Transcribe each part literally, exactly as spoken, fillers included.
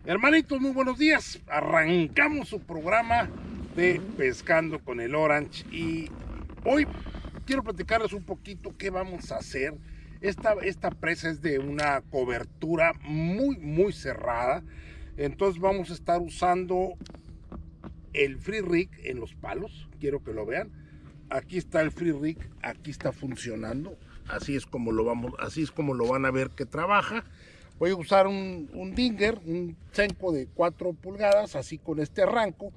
Hermanitos, muy buenos días. Arrancamos su programa de Pescando con el Orange y hoy quiero platicarles un poquito qué vamos a hacer. Esta, esta presa es de una cobertura muy, muy cerrada. Entonces vamos a estar usando el free rig en los palos. Quiero que lo vean. Aquí está el free rig, aquí está funcionando. Así es como lo vamos, así es como lo van a ver que trabaja. Voy a usar un, un Dinger, un Senko de cuatro pulgadas, así con este arranco.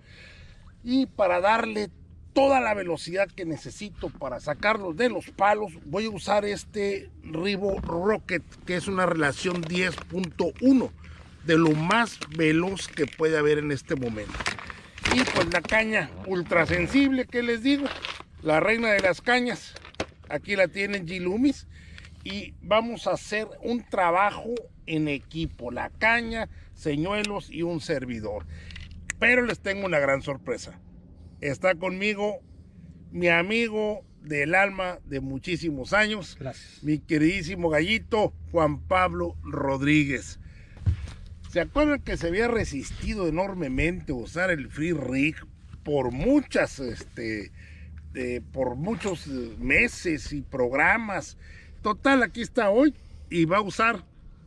Y para darle toda la velocidad que necesito para sacarlos de los palos, voy a usar este Rivo Rocket, que es una relación diez punto uno, de lo más veloz que puede haber en este momento. Y pues la caña ultra sensible, que les digo, la reina de las cañas, aquí la tienen G-Loomis. Y vamos a hacer un trabajo en equipo, la caña, señuelos y un servidor. Pero les tengo una gran sorpresa. Está conmigo mi amigo del alma de muchísimos años. Gracias. Mi queridísimo gallito Juan Pablo Rodríguez. ¿Se acuerdan que se había resistido enormemente a usar el free rig por muchas, este, eh, por muchos meses y programas? Total, aquí está hoy y va a usar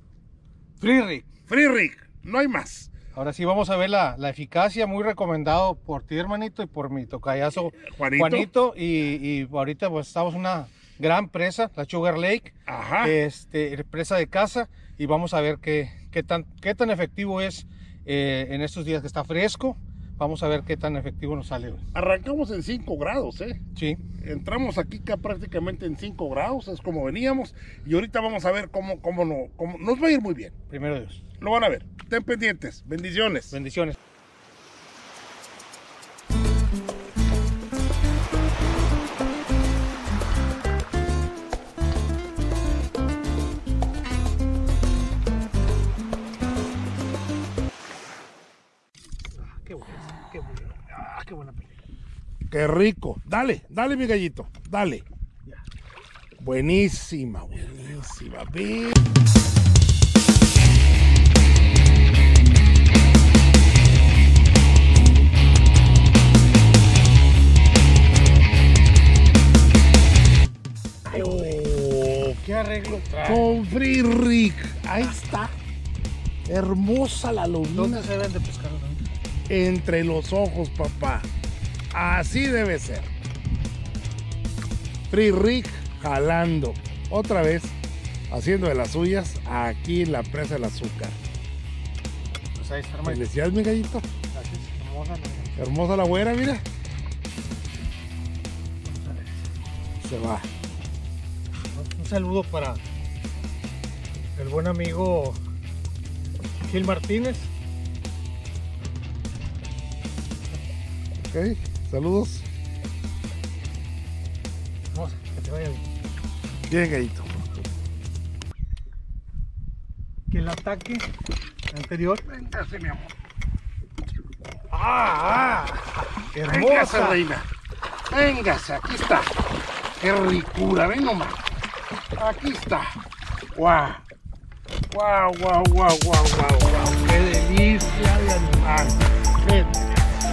Free rig. free rig, no hay más. Ahora sí vamos a ver la, la eficacia, muy recomendado por ti, hermanito, y por mi tocayazo Juanito. Juanito. Y, y ahorita pues estamos en una gran presa, la Sugar Lake, Ajá. este, presa de casa, y vamos a ver qué, qué, tan, qué tan efectivo es eh, en estos días que está fresco. Vamos a ver qué tan efectivo nos sale hoy. Arrancamos en cinco grados, ¿eh? Sí. Entramos aquí acá prácticamente en cinco grados, es como veníamos. Y ahorita vamos a ver cómo, cómo, no, cómo nos va a ir muy bien. Primero Dios. Lo van a ver. Estén pendientes. Bendiciones. Bendiciones. Qué bueno, qué bueno. Ah, qué buena pelea. Qué rico. Dale, dale mi gallito. Dale. Ya. Buenísima, buenísima. Ve. Oh, ¿Qué arreglo trae? con free rig. Ahí está. Hermosa la lomina. ¿Dónde se deben de pescar? ¿No? Entre los ojos, papá. Así debe ser. Free rig jalando. Otra vez haciendo de las suyas aquí en la presa del azúcar. Pues ahí está, hermano. Felicidades, mi gallito. Gracias. Hermosa, ¿no? Hermosa la güera, mira. Se va. Un saludo para el buen amigo Gil Martínez. Ok, saludos. Vamos, que te vaya bien. Bien, gallito. Que el ataque anterior. Véngase, mi amor. ¡Ah! ah Véngase, ¡Hermosa! reina. Véngase, aquí está. Qué ricura, ven nomás. Aquí está. ¡Guau! ¡Guau, guau, guau, guau, guau, guau! ¡Qué delicia de animal! ¡Qué delicia!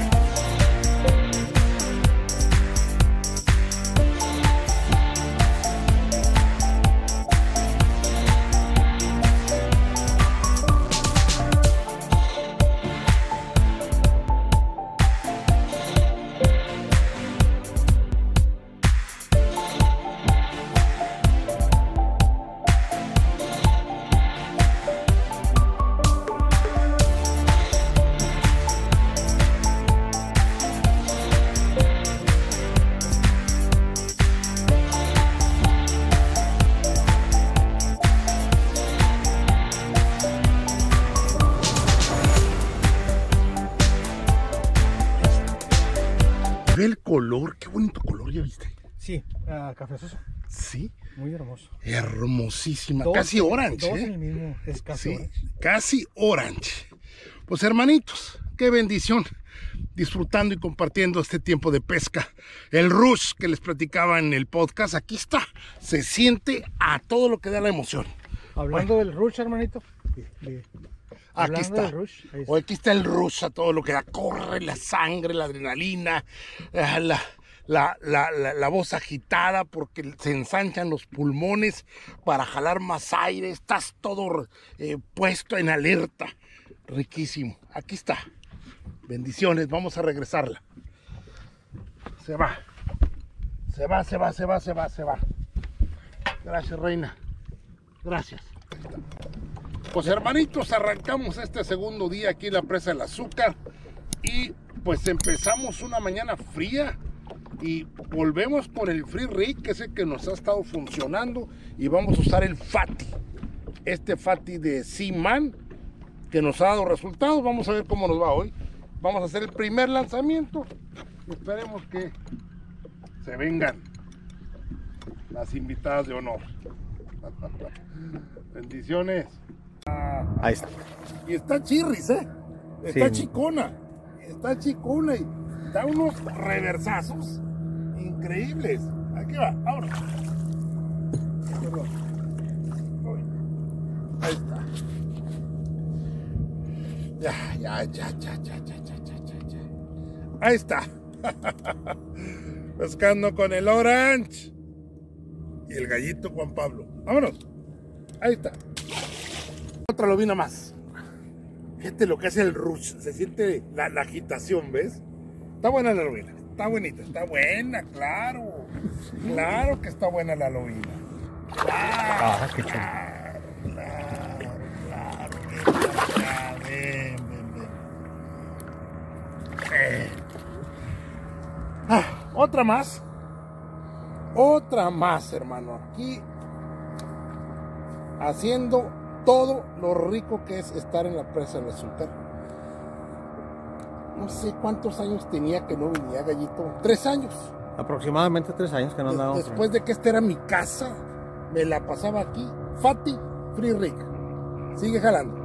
Ve el color, qué bonito color, ¿ya viste? Sí, uh, cafezoso. Sí, Muy hermoso. hermosísima, Dos- casi orange, Dos ¿eh? en el mismo, es casi Sí, orange. casi orange. Pues hermanitos, qué bendición disfrutando y compartiendo este tiempo de pesca. El rush que les platicaba en el podcast, aquí está, se siente a todo lo que da la emoción. Hablando del rush, hermanito, de- de- Aquí Hablando está. del rush, ahí está. O aquí está el rush a todo lo que da. Corre la sangre, la adrenalina, la, la, la, la, la, la voz agitada porque se ensanchan los pulmones para jalar más aire. Estás todo eh, puesto en alerta. Riquísimo. Aquí está. Bendiciones. Vamos a regresarla. Se va. Se va, se va, se va, se va, se va. Gracias, reina. Gracias. Pues hermanitos, arrancamos este segundo día aquí en la presa del Azúcar y pues empezamos una mañana fría y volvemos con el Free Rig, que es el que nos ha estado funcionando, y vamos a usar el Fati, este Fati de Seaman que nos ha dado resultados. Vamos a ver cómo nos va hoy. Vamos a hacer el primer lanzamiento y esperemos que se vengan las invitadas de honor. Bendiciones. Ahí está. Y está chirris, ¿eh? Está Sí. chicona. Está chicona y da unos reversazos increíbles. Aquí va, ahora. Perdón. Ahí está. Ya, ya, ya, ya, ya, ya, ya, ya, ya, ya. Ahí está. Pescando con el Orange y el gallito Juan Pablo. Vámonos. Ahí está. Otra lobina más. Fíjate lo que hace el rush. Se siente la, la agitación, ¿ves? Está buena la lobina. Está bonita. Está buena, claro. Claro que está buena la lobina. Claro, Ah, qué chulo. claro, claro, claro. Ven, acá, ven, ven, ven. Eh. Ah, otra más. Otra más, hermano. Aquí haciendo todo lo rico que es estar en la presa del Azúcar. No sé cuántos años tenía que no venía, gallito. Tres años. Aproximadamente tres años que no Des- andábamos. Después de que esta era mi casa, me la pasaba aquí. Fati, Free Rig. Sigue jalando.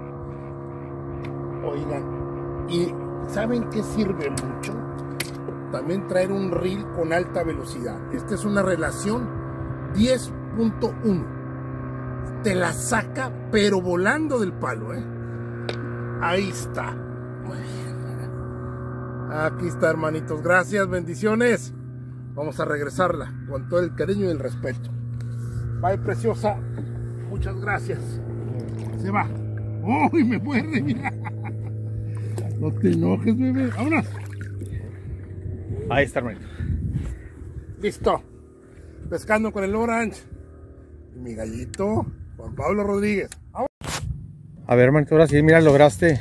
Oigan, ¿y saben qué sirve mucho? También traer un reel con alta velocidad. Esta es una relación diez punto uno. Te la saca, pero volando del palo, ¿eh? Ahí está. Muy bien. Aquí está, hermanitos. Gracias, bendiciones. Vamos a regresarla con todo el cariño y el respeto. Bye, preciosa. Muchas gracias. Se va. ¡Uy, me muerde! Mira. No te enojes, bebé. Vámonos. Ahí está, hermanito. Listo. Pescando con el Orange. Y mi gallito, Juan Pablo Rodríguez. Vámonos. A ver, hermanito, ahora sí, mira, lograste.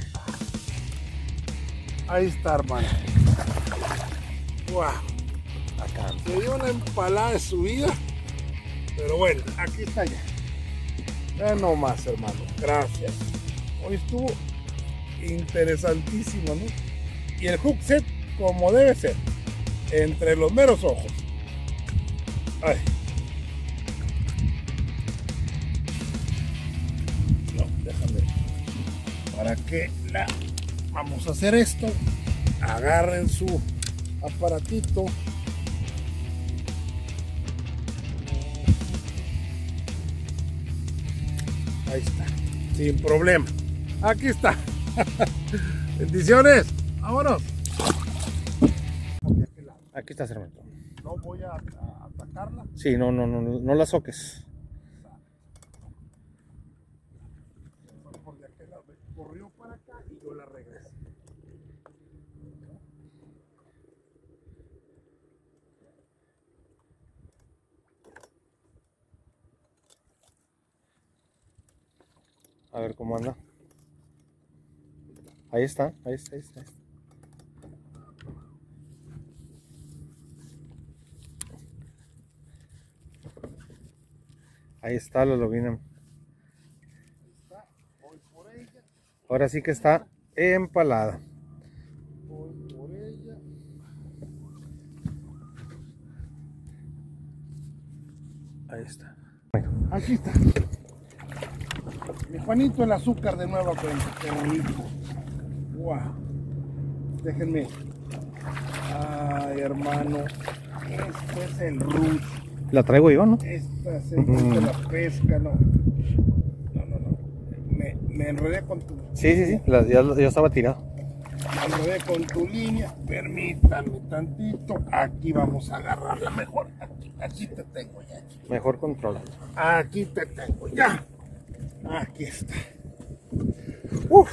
Ahí está, hermano. Wow. Acá. Se dio una empalada de su vida. Pero bueno, aquí está ya. Ya no más, hermano. Gracias. Hoy estuvo interesantísimo, ¿no? Y el hook set como debe ser. Entre los meros ojos. Ay. No, déjame. ¿Para qué la vamos a hacer esto? Agarren su aparatito. Ahí está, sin problema. Aquí está. Bendiciones. Vámonos. Aquí estás, hermanito. No voy a, a atacarla. Sí, no, no, no, no, no la soques. Por de aquel lado. Corrió para acá y yo la regresé. A ver cómo anda. Ahí está, ahí está, ahí está. Ahí está. Ahí está la lobina. Voy por ella. Ahora sí que está empalada. Voy por ella. Ahí está. Aquí está. Mi Juanito el Azúcar de nueva cuenta. Qué bonito. Wow. Déjenme. Ay, hermano. Esto es el rush. La traigo yo, ¿no? Esta se de la pesca, no. No, no, no. Me, me me enredé con tu... Sí, sí, sí, la, ya, ya estaba tirado. Me enredé con tu línea. Permítanme tantito. Aquí vamos a agarrarla mejor. Aquí, aquí te tengo ya. Mejor controlado. Aquí te tengo ya. Aquí está. Uf.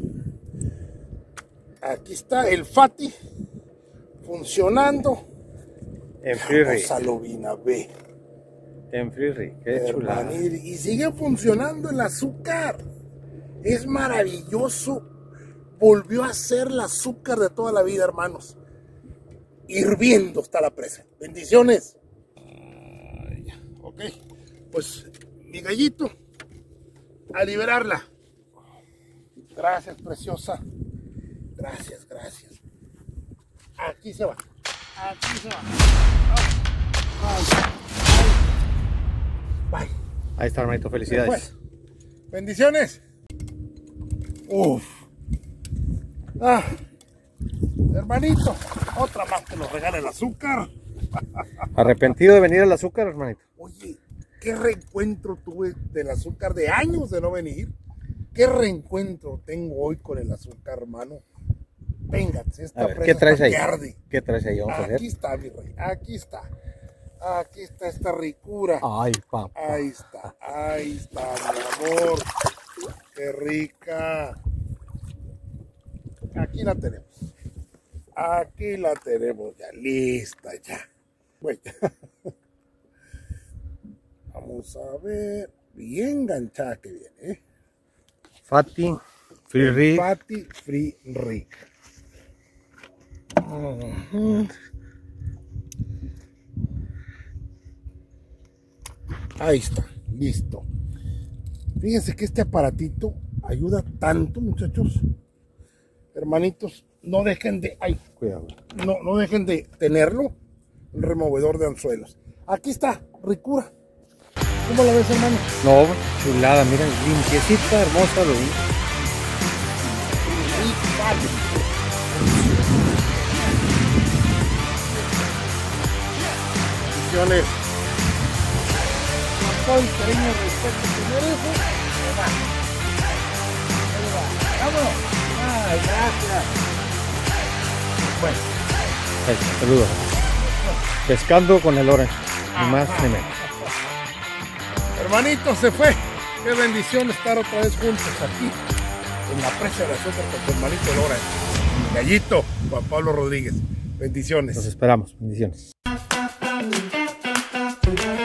Aquí está el Fati funcionando. En Free Rig. Salubina B. En Free Rig, qué chulada. Y sigue funcionando el azúcar. Es maravilloso. Volvió a ser el azúcar de toda la vida, hermanos. Hirviendo está la presa. Bendiciones. Ay, ok. Pues, mi gallito, a liberarla. Gracias, preciosa. Gracias, gracias. Aquí se va. Aquí se va. Ay, ay. Bye. Ahí está, hermanito, felicidades. Bendiciones. Uf. Ah, hermanito, otra más que nos regala el azúcar. ¿Arrepentido de venir al azúcar, hermanito? Oye, qué reencuentro tuve del azúcar, de años de no venir. Qué reencuentro tengo hoy con el azúcar, hermano. Vénganse, esta ver, ¿qué traes ahí? Arde. ¿Qué traes ahí? Vamos Aquí a ver. está, mi rey, aquí está. Aquí está esta ricura. Ay, papá. Ahí está, ahí está, mi amor. Qué rica. Aquí la tenemos. Aquí la tenemos ya, lista ya. Bueno. Vamos a ver. Bien enganchada que viene, ¿eh? Fati, Free Rig. Fati Free Rig. Uh-huh. Ahí está, listo. Fíjense que este aparatito ayuda tanto, muchachos. Hermanitos, no dejen de, ay, Cuidado. no, no dejen de tenerlo, un removedor de anzuelos. Aquí está, ricura. ¿Cómo la ves, hermano? No, chulada, miren, limpiecita, hermosa, lo vi. Bendiciones. Con todo el cariño y respeto que merece. Ahí va. Ahí va. Vámonos. Ay, gracias. Bueno. Ahí está, saludos. Pescando con el Orange, ni más ni menos. Hermanito, se fue. Qué bendición estar otra vez juntos aquí en la presa de azúcar con tu hermanito Lora. Gallito, Juan Pablo Rodríguez. Bendiciones. Los esperamos. Bendiciones.